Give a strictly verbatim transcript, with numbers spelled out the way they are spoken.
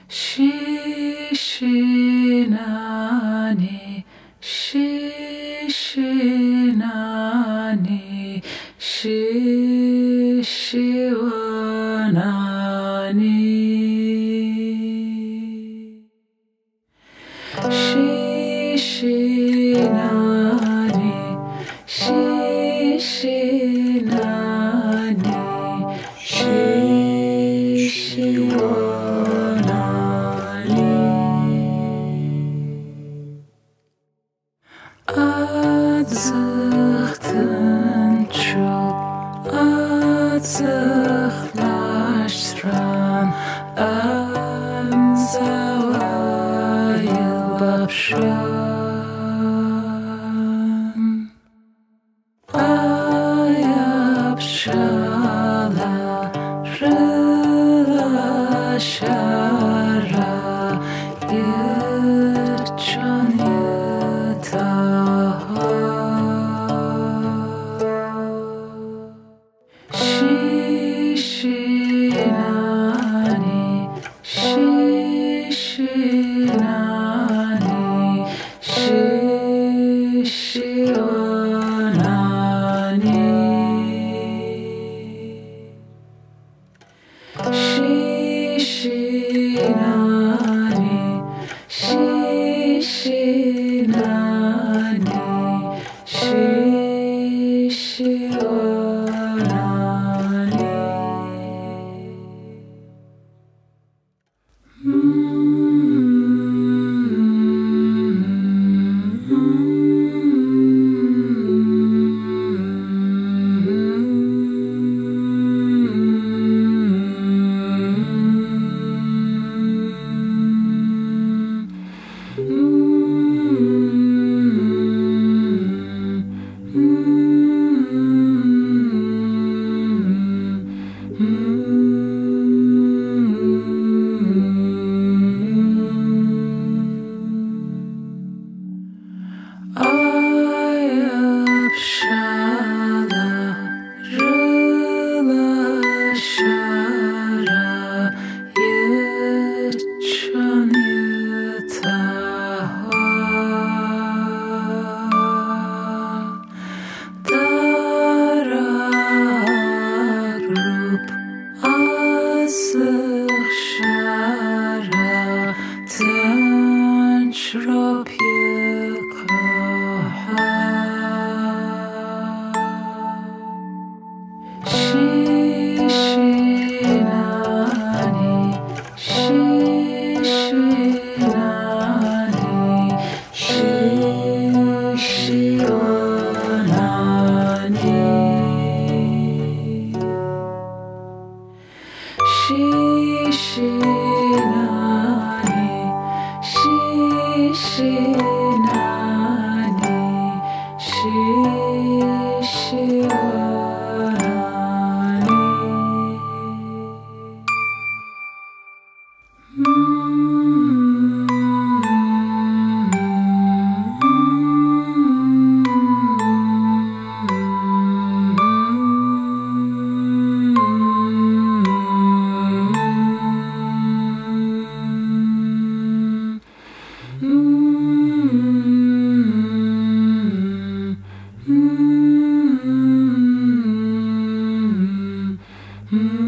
Şьышьи nani, şьышьи nani, şьышьи nani. Şьышьи nani, şьышьи nani, şьышьи nani. Aҵых ҭынчуп, aҵых лашьцаран, Амза илбааڀшуан. Аиеҵә рылашара, Ицәон иҭахәхәа. Şьышьи nani, şьышьи nani, şьышьи nani. Şьышьи nani, şьышьи nani, şьышьи nani. Aipşala, rılashara, Ицәон iҭахәхәа. Даара akragup, Аҵых шьара, ҭынчроуп икаххаа. Şьышьи nani, şьышьи nani, şьышьи nani. Şьышьи nani, şьышьи nani, şьышьи nani.